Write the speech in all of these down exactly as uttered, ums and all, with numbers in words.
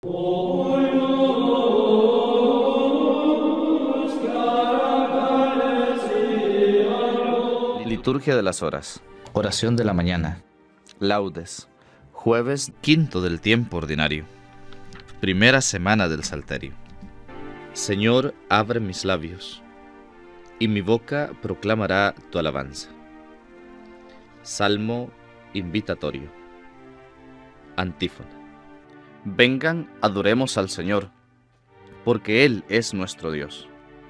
Liturgia de las horas. Oración de la mañana. Laudes. Jueves quinto del tiempo ordinario. Primera semana del Salterio. Señor, abre mis labios, y mi boca proclamará tu alabanza. Salmo invitatorio. Antífona. Vengan, adoremos al Señor, porque Él es nuestro Dios.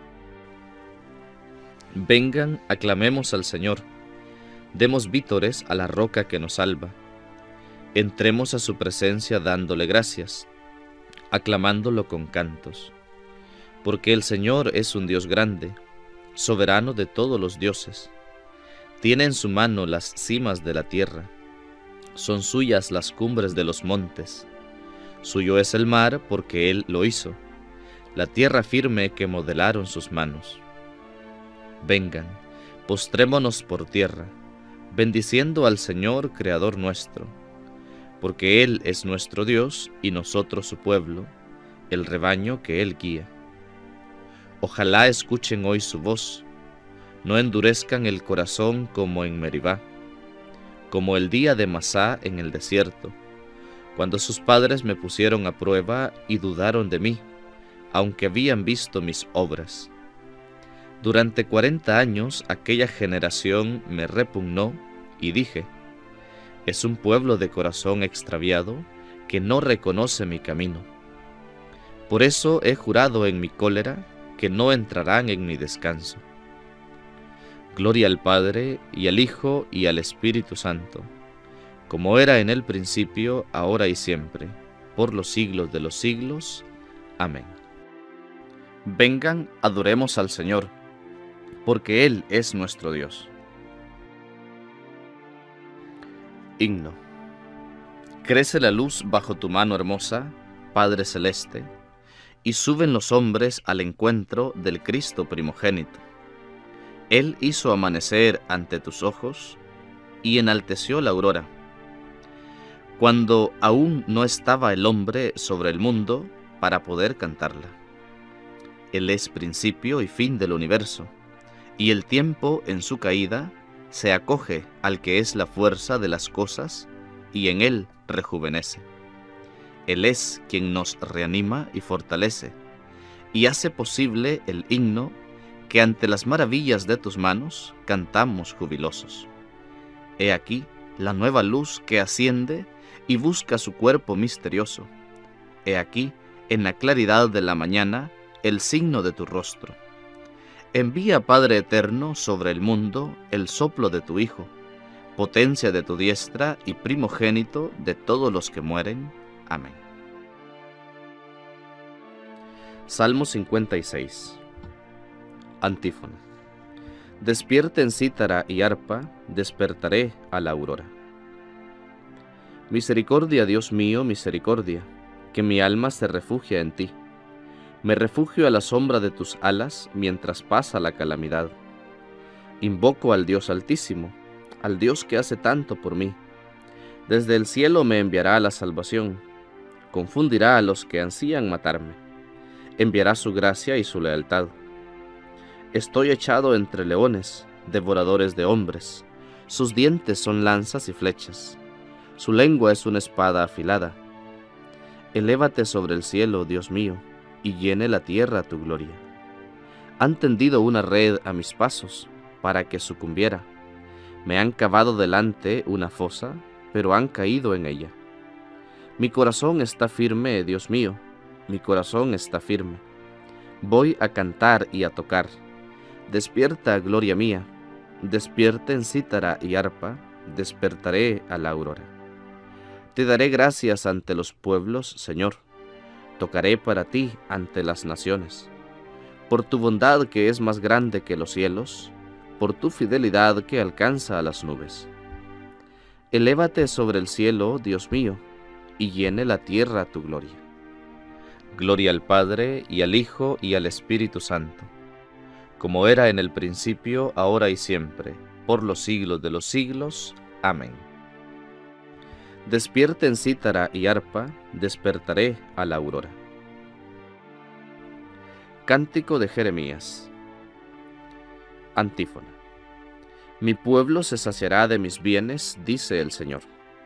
Vengan, aclamemos al Señor, demos vítores a la roca que nos salva. Entremos a su presencia dándole gracias, aclamándolo con cantos. Porque el Señor es un Dios grande, soberano de todos los dioses. Tiene en su mano las cimas de la tierra, son suyas las cumbres de los montes. Suyo es el mar porque Él lo hizo, la tierra firme que modelaron sus manos. Vengan, postrémonos por tierra, bendiciendo al Señor, Creador nuestro, porque Él es nuestro Dios y nosotros su pueblo, el rebaño que Él guía. Ojalá escuchen hoy su voz, no endurezcan el corazón como en Meribá, como el día de Masá en el desierto, cuando sus padres me pusieron a prueba y dudaron de mí, aunque habían visto mis obras. Durante cuarenta años aquella generación me repugnó y dije, es un pueblo de corazón extraviado que no reconoce mi camino. Por eso he jurado en mi cólera que no entrarán en mi descanso. Gloria al Padre, y al Hijo, y al Espíritu Santo, como era en el principio, ahora y siempre, por los siglos de los siglos. Amén. Vengan, adoremos al Señor, porque Él es nuestro Dios. Himno. Crece la luz bajo tu mano hermosa, Padre Celeste, y suben los hombres al encuentro del Cristo primogénito. Él hizo amanecer ante tus ojos y enalteció la aurora. Cuando aún no estaba el hombre sobre el mundo para poder cantarla. Él es principio y fin del universo, y el tiempo en su caída se acoge al que es la fuerza de las cosas y en él rejuvenece. Él es quien nos reanima y fortalece, y hace posible el himno que ante las maravillas de tus manos cantamos jubilosos. He aquí la nueva luz que asciende y busca su cuerpo misterioso. He aquí, en la claridad de la mañana, el signo de tu rostro. Envía, Padre eterno, sobre el mundo el soplo de tu Hijo, potencia de tu diestra y primogénito de todos los que mueren. Amén. Salmo cincuenta y seis. Antífona. Despierten cítara y arpa, despertaré a la aurora. Misericordia, Dios mío, misericordia, que mi alma se refugia en ti. Me refugio a la sombra de tus alas mientras pasa la calamidad. Invoco al Dios Altísimo, al Dios que hace tanto por mí. Desde el cielo me enviará la salvación, confundirá a los que ansían matarme, enviará su gracia y su lealtad. Estoy echado entre leones, devoradores de hombres, sus dientes son lanzas y flechas, su lengua es una espada afilada. Elévate sobre el cielo, Dios mío, y llene la tierra tu gloria. Han tendido una red a mis pasos, para que sucumbiera. Me han cavado delante una fosa, pero han caído en ella. Mi corazón está firme, Dios mío, mi corazón está firme. Voy a cantar y a tocar. Despierta, gloria mía, despierten cítara y arpa, despertaré a la aurora. Te daré gracias ante los pueblos, Señor. Tocaré para ti ante las naciones. Por tu bondad que es más grande que los cielos, por tu fidelidad que alcanza a las nubes. Elévate sobre el cielo, Dios mío, y llene la tierra tu gloria. Gloria al Padre, y al Hijo, y al Espíritu Santo, como era en el principio, ahora y siempre, por los siglos de los siglos. Amén. Despierten cítara y arpa, despertaré a la aurora. Cántico de Jeremías. Antífona. Mi pueblo se saciará de mis bienes, dice el Señor.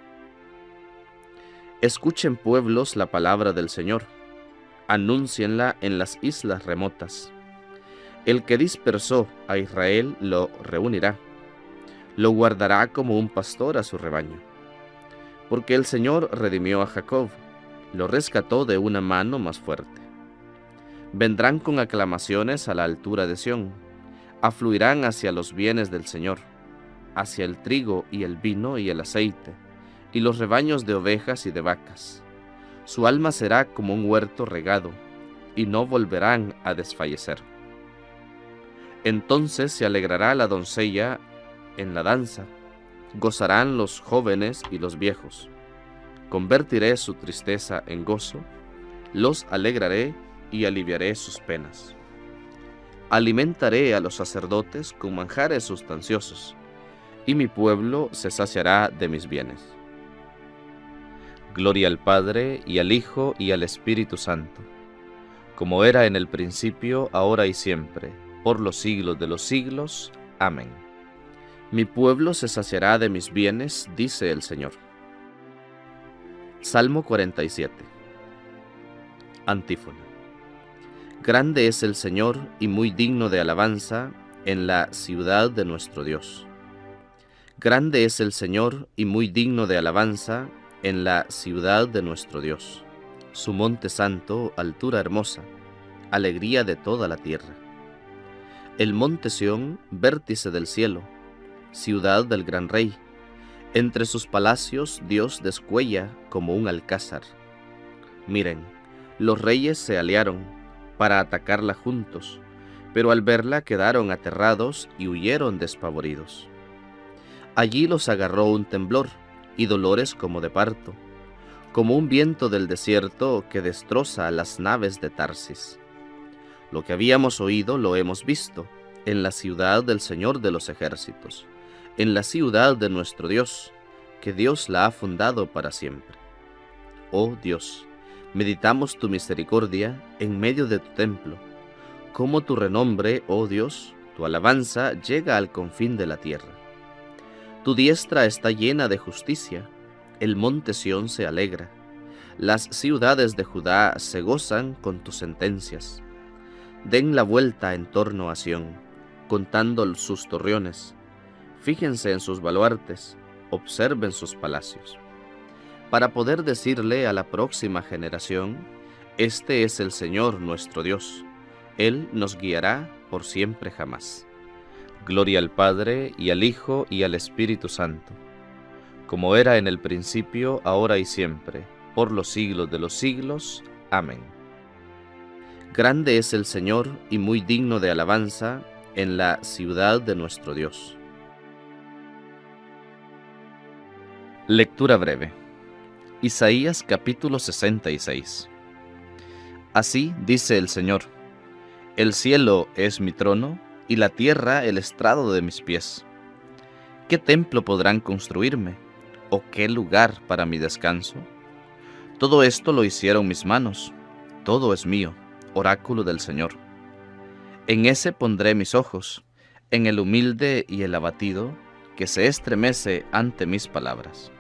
Escuchen, pueblos, la palabra del Señor, anúncienla en las islas remotas. El que dispersó a Israel lo reunirá, lo guardará como un pastor a su rebaño. Porque el Señor redimió a Jacob, lo rescató de una mano más fuerte. Vendrán con aclamaciones a la altura de Sión, afluirán hacia los bienes del Señor, hacia el trigo y el vino y el aceite, y los rebaños de ovejas y de vacas. Su alma será como un huerto regado, y no volverán a desfallecer. Entonces se alegrará la doncella en la danza, gozarán los jóvenes y los viejos. Convertiré su tristeza en gozo, los alegraré y aliviaré sus penas. Alimentaré a los sacerdotes con manjares sustanciosos, y mi pueblo se saciará de mis bienes. Gloria al Padre, y al Hijo, y al Espíritu Santo, como era en el principio, ahora y siempre, por los siglos de los siglos. Amén. Mi pueblo se saciará de mis bienes, dice el Señor. Salmo cuarenta y siete. Antífona. Grande es el Señor y muy digno de alabanza en la ciudad de nuestro Dios. Grande es el Señor y muy digno de alabanza en la ciudad de nuestro Dios. Su monte santo, altura hermosa, alegría de toda la tierra. El monte Sión, vértice del cielo, ciudad del gran rey. Entre sus palacios Dios descuella como un alcázar. Miren, los reyes se aliaron para atacarla juntos, pero al verla quedaron aterrados y huyeron despavoridos. Allí los agarró un temblor y dolores como de parto, como un viento del desierto que destroza las naves de Tarsis. Lo que habíamos oído lo hemos visto en la ciudad del Señor de los ejércitos, en la ciudad de nuestro Dios, que Dios la ha fundado para siempre. Oh Dios, meditamos tu misericordia en medio de tu templo, como tu renombre, oh Dios, tu alabanza llega al confín de la tierra. Tu diestra está llena de justicia, el monte Sión se alegra, las ciudades de Judá se gozan con tus sentencias. Den la vuelta en torno a Sión, contando sus torreones. Fíjense en sus baluartes, observen sus palacios, para poder decirle a la próxima generación: este es el Señor nuestro Dios, Él nos guiará por siempre jamás. Gloria al Padre, y al Hijo, y al Espíritu Santo, como era en el principio, ahora y siempre, por los siglos de los siglos. Amén. Grande es el Señor y muy digno de alabanza en la ciudad de nuestro Dios. Lectura breve. Isaías capítulo sesenta y seis. Así dice el Señor: el cielo es mi trono, y la tierra el estrado de mis pies. ¿Qué templo podrán construirme, o qué lugar para mi descanso? Todo esto lo hicieron mis manos, todo es mío, oráculo del Señor. En ese pondré mis ojos, en el humilde y el abatido, que se estremece ante mis palabras.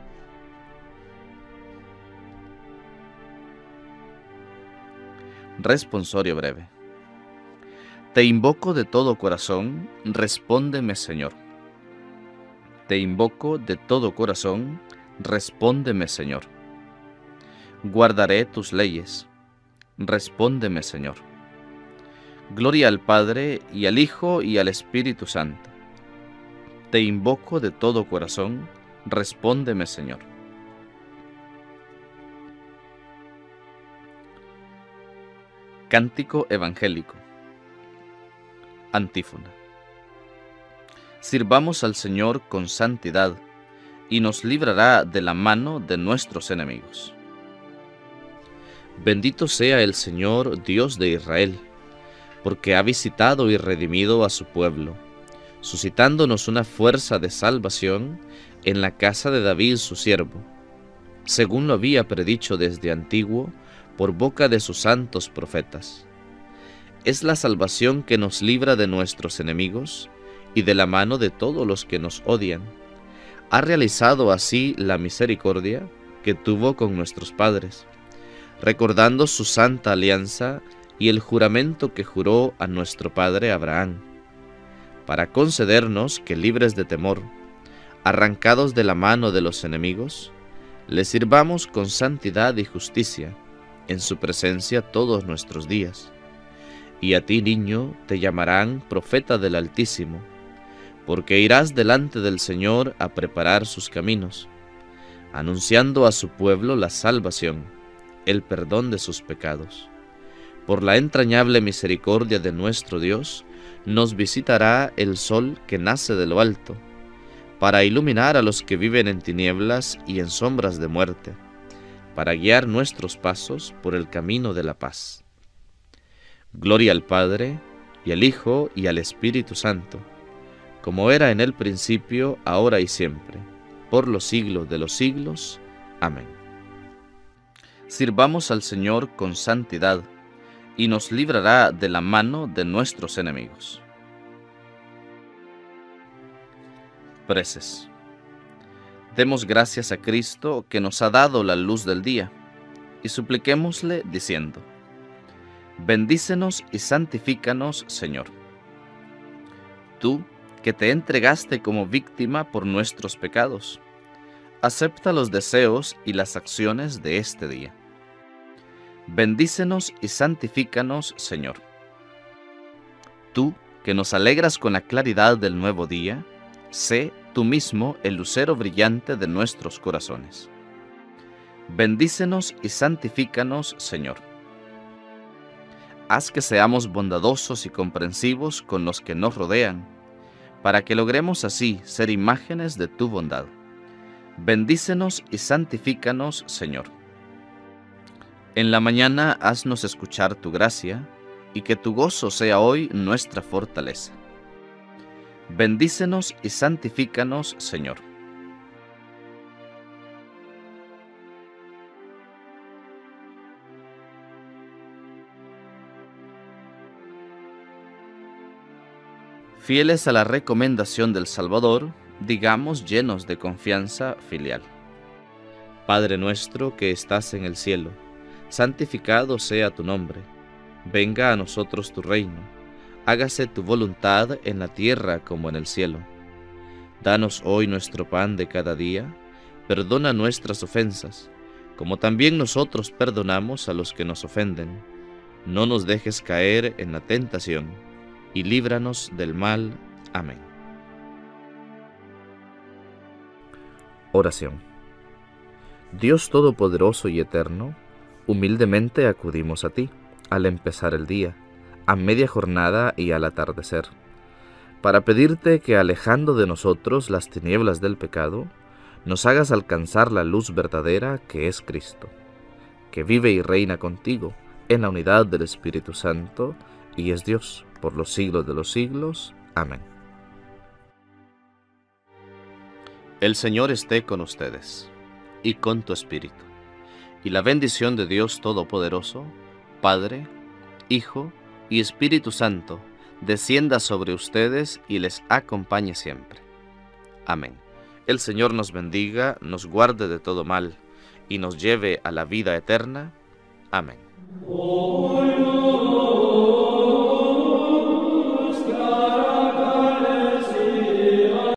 Responsorio breve. Te invoco de todo corazón, respóndeme, Señor. Te invoco de todo corazón, respóndeme, Señor. Guardaré tus leyes, respóndeme, Señor. Gloria al Padre, y al Hijo, y al Espíritu Santo. Te invoco de todo corazón, respóndeme, Señor. Cántico evangélico. Antífona. Sirvamos al Señor con santidad, y nos librará de la mano de nuestros enemigos. Bendito sea el Señor, Dios de Israel, porque ha visitado y redimido a su pueblo, suscitándonos una fuerza de salvación en la casa de David su siervo, según lo había predicho desde antiguo por boca de sus santos profetas. Es la salvación que nos libra de nuestros enemigos y de la mano de todos los que nos odian. Ha realizado así la misericordia que tuvo con nuestros padres, recordando su santa alianza y el juramento que juró a nuestro padre Abraham, para concedernos que, libres de temor, arrancados de la mano de los enemigos, le sirvamos con santidad y justicia en su presencia todos nuestros días. Y a ti, niño, te llamarán profeta del Altísimo, porque irás delante del Señor a preparar sus caminos, anunciando a su pueblo la salvación, el perdón de sus pecados. Por la entrañable misericordia de nuestro Dios, nos visitará el sol que nace de lo alto, para iluminar a los que viven en tinieblas y en sombras de muerte, para guiar nuestros pasos por el camino de la paz. Gloria al Padre, y al Hijo, y al Espíritu Santo, como era en el principio, ahora y siempre, por los siglos de los siglos. Amén. Sirvamos al Señor con santidad, y nos librará de la mano de nuestros enemigos. Preces. Demos gracias a Cristo que nos ha dado la luz del día, y supliquémosle diciendo: bendícenos y santifícanos, Señor. Tú, que te entregaste como víctima por nuestros pecados, acepta los deseos y las acciones de este día. Bendícenos y santifícanos, Señor. Tú, que nos alegras con la claridad del nuevo día, sé tú mismo el lucero brillante de nuestros corazones. Bendícenos y santifícanos, Señor. Haz que seamos bondadosos y comprensivos con los que nos rodean, para que logremos así ser imágenes de tu bondad. Bendícenos y santifícanos, Señor. En la mañana haznos escuchar tu gracia, y que tu gozo sea hoy nuestra fortaleza. Bendícenos y santifícanos, Señor. Fieles a la recomendación del Salvador, digamos llenos de confianza filial: Padre nuestro que estás en el cielo, santificado sea tu nombre. Venga a nosotros tu reino. Hágase tu voluntad en la tierra como en el cielo. Danos hoy nuestro pan de cada día. Perdona nuestras ofensas, como también nosotros perdonamos a los que nos ofenden. No nos dejes caer en la tentación, y líbranos del mal. Amén. Oración. Dios Todopoderoso y Eterno, humildemente acudimos a ti al empezar el día, a media jornada y al atardecer, para pedirte que, alejando de nosotros las tinieblas del pecado, nos hagas alcanzar la luz verdadera que es Cristo, que vive y reina contigo en la unidad del Espíritu Santo, y es Dios por los siglos de los siglos. Amén. El Señor esté con ustedes, y con tu espíritu, y la bendición de Dios Todopoderoso, Padre, Hijo y Espíritu Santo, descienda sobre ustedes y les acompañe siempre. Amén. El Señor nos bendiga, nos guarde de todo mal, y nos lleve a la vida eterna. Amén.